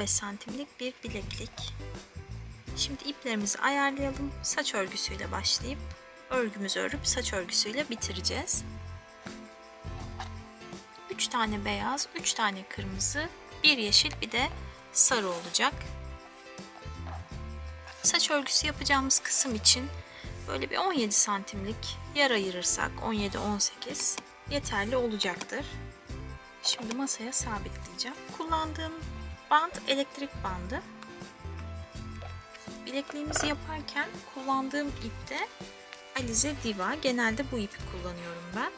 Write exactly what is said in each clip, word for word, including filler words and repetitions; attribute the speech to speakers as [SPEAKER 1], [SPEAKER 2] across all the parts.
[SPEAKER 1] beş santimlik bir bileklik. Şimdi iplerimizi ayarlayalım. Saç örgüsüyle başlayıp örgümüzü örüp saç örgüsüyle bitireceğiz. üç tane beyaz, üç tane kırmızı, bir yeşil, bir de sarı olacak. Saç örgüsü yapacağımız kısım için böyle bir on yedi santimlik yer ayırırsak on yedi on sekiz yeterli olacaktır. Şimdi masaya sabitleyeceğim. Kullandığım bant elektrik bandı. Bilekliğimizi yaparken kullandığım ip de Alize Diva. Genelde bu ipi kullanıyorum ben.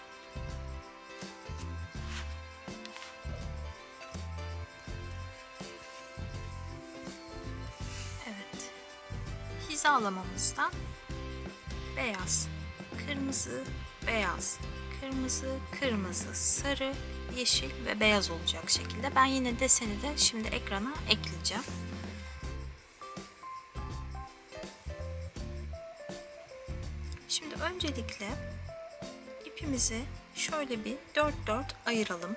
[SPEAKER 1] Evet. Hizalamamızdan beyaz, kırmızı, beyaz, kırmızı, kırmızı, sarı, yeşil ve beyaz olacak şekilde. Ben yine deseni de şimdi ekrana ekleyeceğim. Şimdi öncelikle ipimizi şöyle bir dört dört ayıralım.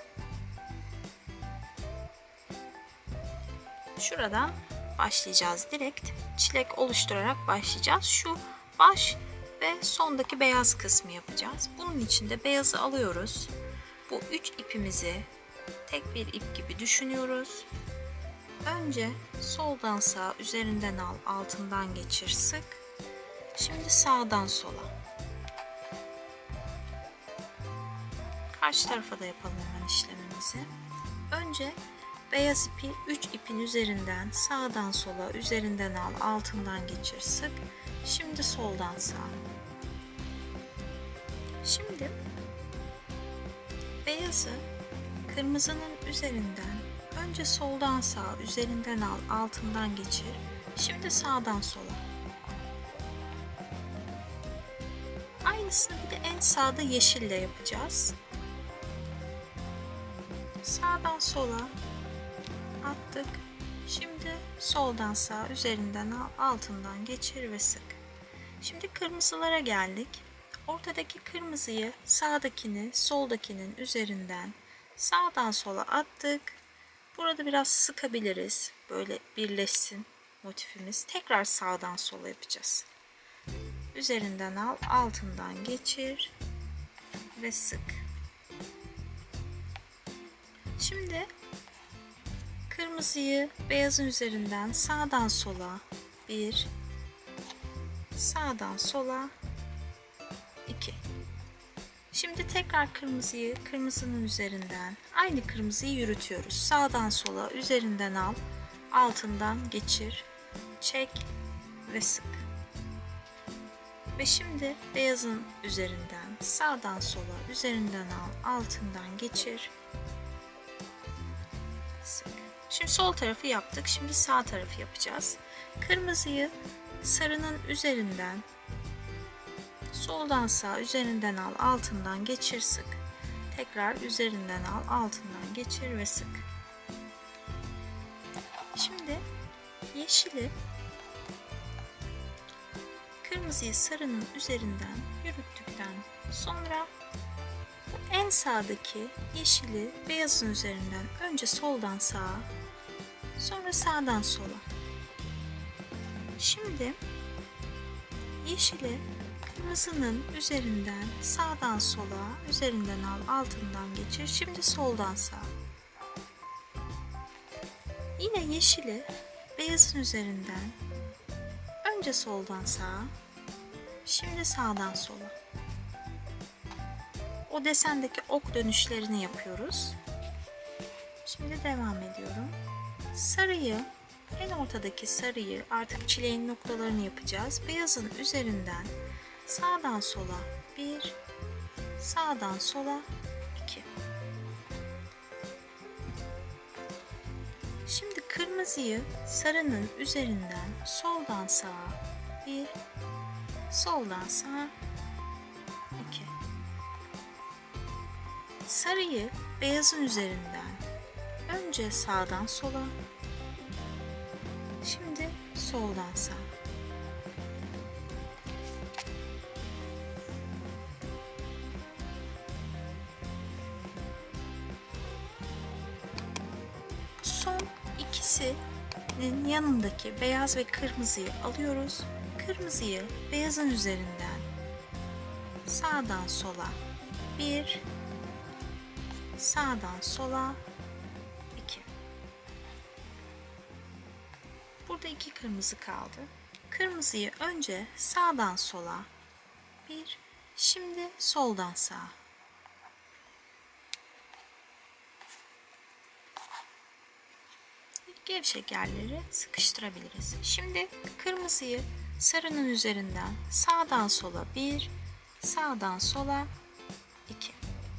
[SPEAKER 1] Şuradan başlayacağız. Direkt çilek oluşturarak başlayacağız. Şu baş ve sondaki beyaz kısmı yapacağız. Bunun için de beyazı alıyoruz. Bu üç ipimizi tek bir ip gibi düşünüyoruz. Önce soldan sağa üzerinden al, altından geçir, sık. Şimdi sağdan sola. Karşı tarafa da yapalım hemen işlemimizi. Önce beyaz ipi üç ipin üzerinden sağdan sola, üzerinden al, altından geçir, sık. Şimdi soldan sağa. Şimdi beyazı kırmızının üzerinden önce soldan sağa, üzerinden al, altından geçir. Şimdi sağdan sola. Aynısını bir de en sağda yeşille yapacağız. Sağdan sola attık. Şimdi soldan sağa, üzerinden al, altından geçir ve sık. Şimdi kırmızılara geldik. Ortadaki kırmızıyı sağdakini soldakinin üzerinden sağdan sola attık. Burada biraz sıkabiliriz. Böyle birleşsin motifimiz. Tekrar sağdan sola yapacağız. Üzerinden al, altından geçir ve sık. Şimdi kırmızıyı beyazın üzerinden sağdan sola bir, sağdan sola iki. Şimdi tekrar kırmızıyı kırmızının üzerinden aynı kırmızıyı yürütüyoruz. Sağdan sola, üzerinden al, altından geçir, çek ve sık. Ve şimdi beyazın üzerinden sağdan sola, üzerinden al, altından geçir, sık. Şimdi sol tarafı yaptık. Şimdi sağ tarafı yapacağız. Kırmızıyı sarının üzerinden soldan sağa, üzerinden al, altından geçir, sık. Tekrar üzerinden al, altından geçir ve sık. Şimdi yeşili kırmızıyı sarının üzerinden yürüttükten sonra bu en sağdaki yeşili beyazın üzerinden önce soldan sağa, sonra sağdan sola. Şimdi yeşili kırmızının üzerinden sağdan sola, üzerinden al, altından geçir. Şimdi soldan sağa. Yine yeşili beyazın üzerinden önce soldan sağa, şimdi sağdan sola. O desendeki ok dönüşlerini yapıyoruz. Şimdi devam ediyorum. Sarıyı, en ortadaki sarıyı, artık çileğin noktalarını yapacağız. Beyazın üzerinden sağdan sola bir, sağdan sola iki. Şimdi kırmızıyı sarının üzerinden soldan sağa bir, soldan sağa iki. Sarıyı beyazın üzerinden önce sağdan sola, şimdi soldan sağa. Son ikisi sonrakinin yanındaki beyaz ve kırmızıyı alıyoruz. Kırmızıyı beyazın üzerinden sağdan sola bir, sağdan sola iki. Burada iki kırmızı kaldı. Kırmızıyı önce sağdan sola bir, şimdi soldan sağa. Gevşek yerleri sıkıştırabiliriz. Şimdi kırmızıyı sarının üzerinden sağdan sola bir, sağdan sola iki.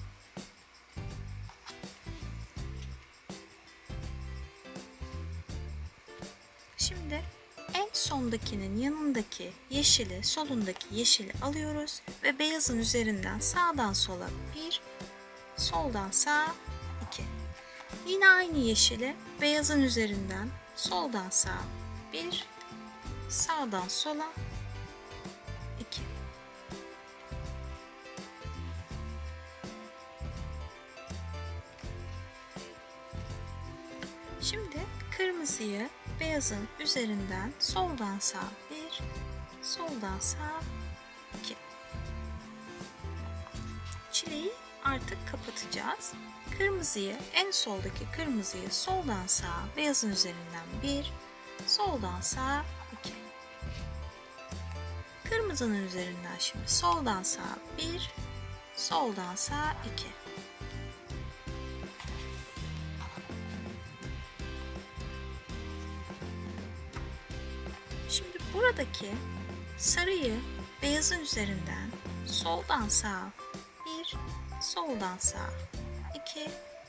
[SPEAKER 1] Şimdi en sondakinin yanındaki yeşili, solundaki yeşili alıyoruz ve beyazın üzerinden sağdan sola bir, soldan sağa iki. Yine aynı yeşili beyazın üzerinden soldan sağa bir, sağdan sola iki. Şimdi kırmızıyı beyazın üzerinden soldan sağa bir, soldan sağa iki. Çileği artık kapatacağız. Kırmızıyı, en soldaki kırmızıyı soldan sağa beyazın üzerinden bir, soldan sağa iki. Kırmızının üzerinden şimdi soldan sağa bir, soldan sağa iki. Şimdi buradaki sarıyı beyazın üzerinden soldan sağa bir, soldan sağa iki.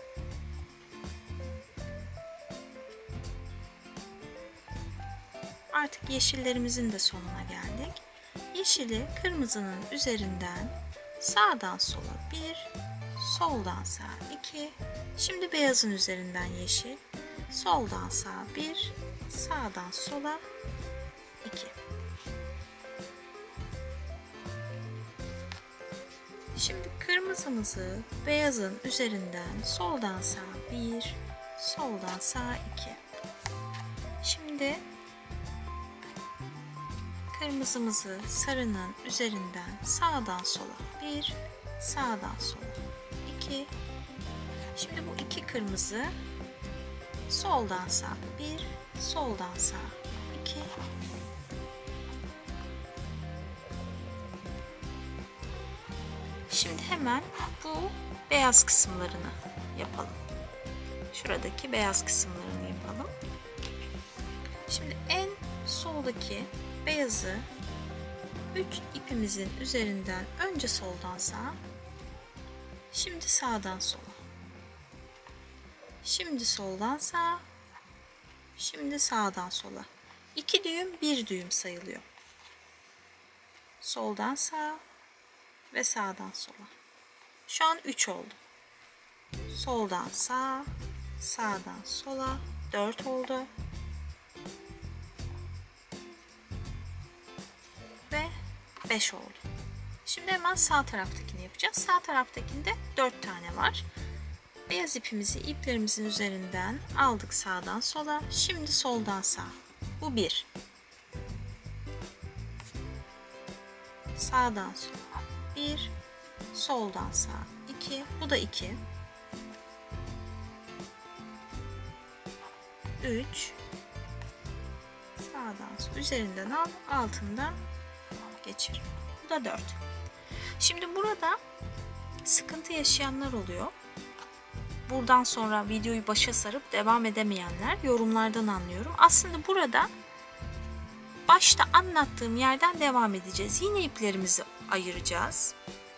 [SPEAKER 1] Artık yeşillerimizin de sonuna geldik. Yeşili kırmızının üzerinden sağdan sola bir, soldan sağa iki. Şimdi beyazın üzerinden yeşil, soldan sağa bir, sağdan sola iki. Şimdi kırmızımızı beyazın üzerinden soldan sağa bir, soldan sağa iki. Şimdi kırmızımızı sarının üzerinden sağdan sola bir, sağdan sola iki. Şimdi bu iki kırmızı soldan sağa bir, soldan sağa iki. Şimdi hemen bu beyaz kısımlarını yapalım. Şuradaki beyaz kısımlarını yapalım. Şimdi en soldaki beyazı üç ipimizin üzerinden önce soldan sağa, şimdi sağdan sola, şimdi soldan sağa, şimdi sağdan sola. iki düğüm bir düğüm sayılıyor. Soldan sağa ve sağdan sola. Şu an üç oldu. Soldan sağa, sağdan sola dört oldu. Ve beş oldu. Şimdi hemen sağ taraftakini yapacağız. Sağ taraftakinde dört tane var. Beyaz ipimizi iplerimizin üzerinden aldık sağdan sola. Şimdi soldan sağa. Bu bir. Sağdan sola bir, soldan sağa iki. Bu da iki. üç. Sağdan sola üzerinden al, altından geçir. Bu da dört. Şimdi burada sıkıntı yaşayanlar oluyor. Buradan sonra videoyu başa sarıp devam edemeyenler, yorumlardan anlıyorum. Aslında burada başta anlattığım yerden devam edeceğiz. Yine iplerimizi ayıracağız.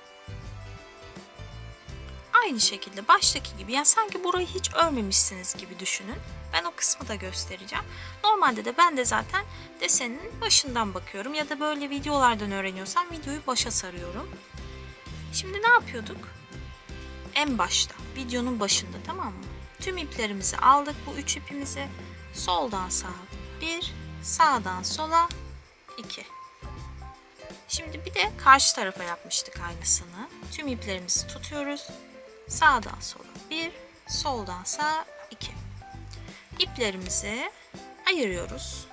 [SPEAKER 1] Aynı şekilde baştaki gibi, yani sanki burayı hiç örmemişsiniz gibi düşünün. Ben o kısmı da göstereceğim. Normalde de ben de zaten desenin başından bakıyorum ya da böyle videolardan öğreniyorsam videoyu başa sarıyorum. Şimdi ne yapıyorduk? En başta, videonun başında, tamam mı? Tüm iplerimizi aldık, bu üç ipimizi soldan sağa bir, sağdan sola iki. Şimdi bir de karşı tarafa yapmıştık aynısını. Tüm iplerimizi tutuyoruz. Sağdan sola bir, soldan sağa iki. İplerimizi ayırıyoruz.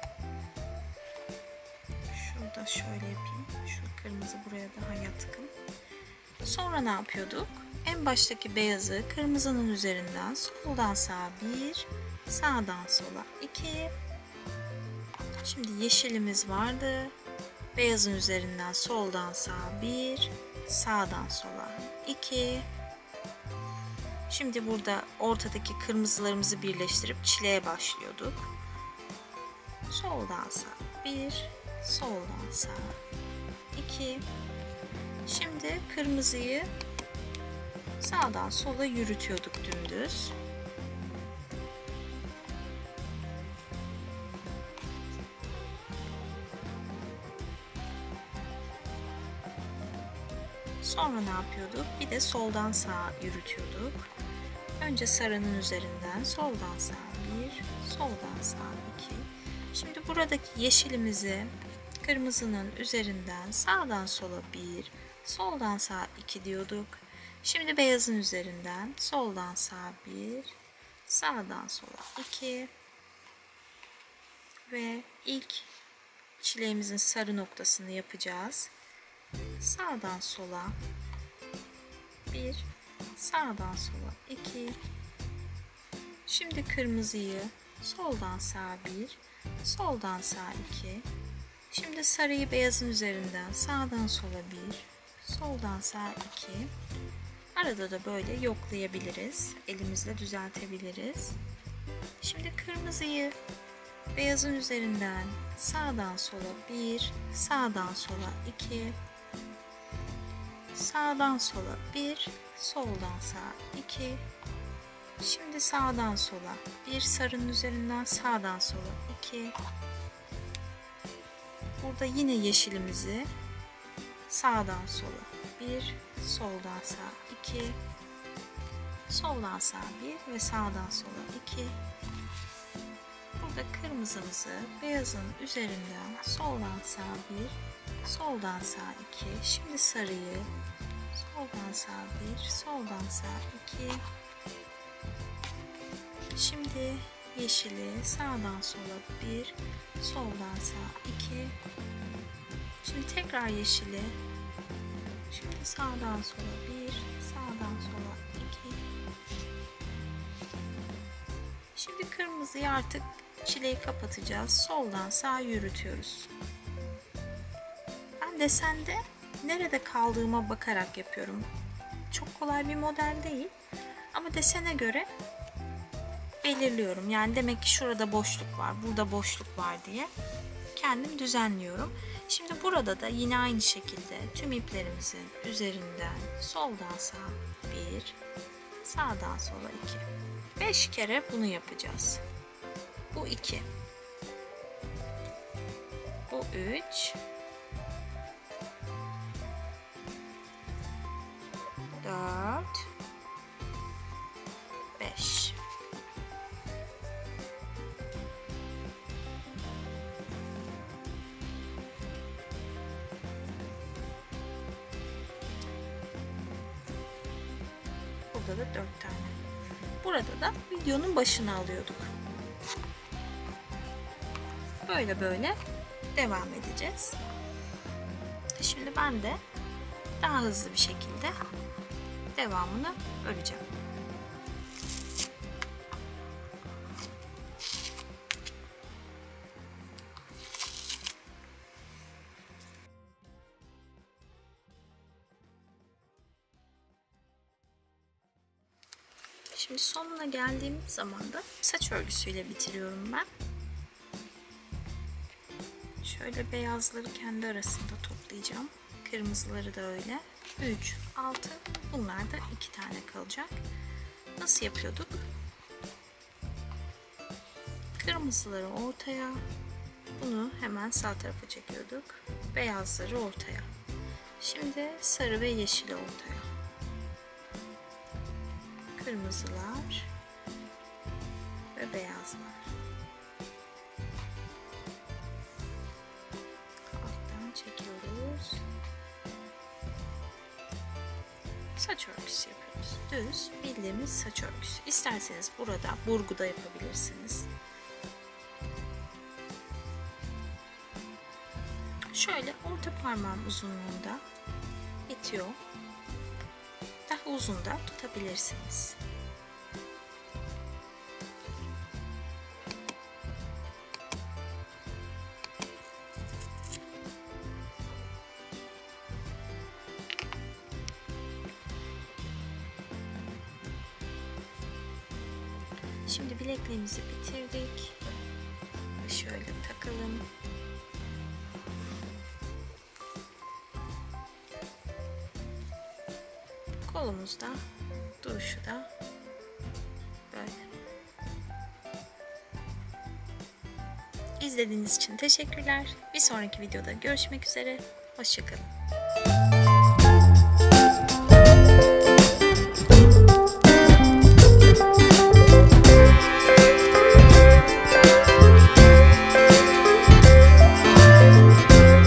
[SPEAKER 1] Şurada şöyle yapayım. Şu kırmızı buraya daha yatkın. Sonra ne yapıyorduk? En baştaki beyazı kırmızının üzerinden soldan sağa bir, sağdan sola iki. Şimdi yeşilimiz vardı. Beyazın üzerinden soldan sağa bir, sağdan sola iki. Şimdi burada ortadaki kırmızılarımızı birleştirip çileğe başlıyorduk. Soldan sağa bir, soldan sağa iki. Şimdi kırmızıyı sağdan sola yürütüyorduk dümdüz. Sonra ne yapıyorduk? Bir de soldan sağa yürütüyorduk. Önce sarının üzerinden soldan sağa bir, soldan sağa iki. Şimdi buradaki yeşilimizi kırmızının üzerinden sağdan sola bir, soldan sağa iki diyorduk. Şimdi beyazın üzerinden soldan sağa bir, sağdan sola iki ve ilk çileğimizin sarı noktasını yapacağız. Sağdan sola bir, sağdan sola iki. Şimdi kırmızıyı soldan sağa bir, soldan sağa iki. Şimdi sarıyı beyazın üzerinden sağdan sola bir, soldan sağa iki. Arada da böyle yoklayabiliriz. Elimizle düzeltebiliriz. Şimdi kırmızıyı beyazın üzerinden sağdan sola bir, sağdan sola iki. Sağdan sola bir, soldan sağa iki. Şimdi sağdan sola bir, sarının üzerinden sağdan sola iki. Burada yine yeşilimizi sağdan sola bir, soldan sağa iki. Soldan sağa bir ve sağdan sola iki. Burada kırmızımızı beyazın üzerinden soldan sağa bir, soldan sağa iki. Şimdi sarıyı soldan sağa bir, soldan sağa iki. Şimdi yeşili sağdan sola bir, soldan sağa iki. Şimdi tekrar yeşili. Şimdi sağdan sola bir, sağdan sola iki. Şimdi kırmızıyı artık çileği kapatacağız. Soldan sağa yürütüyoruz. Ben desende nerede kaldığıma bakarak yapıyorum. Çok kolay bir model değil. Ama desene göre belirliyorum. Yani demek ki şurada boşluk var, burada boşluk var diye kendim düzenliyorum. Şimdi burada da yine aynı şekilde tüm iplerimizin üzerinden soldan sağa bir, sağdan sola iki. beş kere bunu yapacağız. Bu iki. Bu üç. dört. beş. Burada da dört tane. Burada da videonun başına alıyorduk. Böyle böyle devam edeceğiz. Şimdi ben de daha hızlı bir şekilde devamını öreceğim. Şimdi sonuna geldiğim zaman da saç örgüsüyle bitiriyorum ben. Şöyle beyazları kendi arasında toplayacağım. Kırmızıları da öyle. üç, altı. Bunlar da iki tane kalacak. Nasıl yapıyorduk? Kırmızıları ortaya. Bunu hemen sağ tarafa çekiyorduk. Beyazları ortaya. Şimdi sarı ve yeşili ortaya. Kırmızılar ve beyazlar. Alttan çekiyoruz. Saç örgüsü yapıyoruz. Düz bildiğimiz saç örgüsü. İsterseniz burada burgu da yapabilirsiniz. şöyle orta parmağım uzunluğunda bitiyor. Daha uzun da tutabilirsiniz. Şimdi bilekliğimizi bitirdik. Şöyle takalım. Kolumuzda duruşu da böyle. İzlediğiniz için teşekkürler. Bir sonraki videoda görüşmek üzere. Hoşça kalın.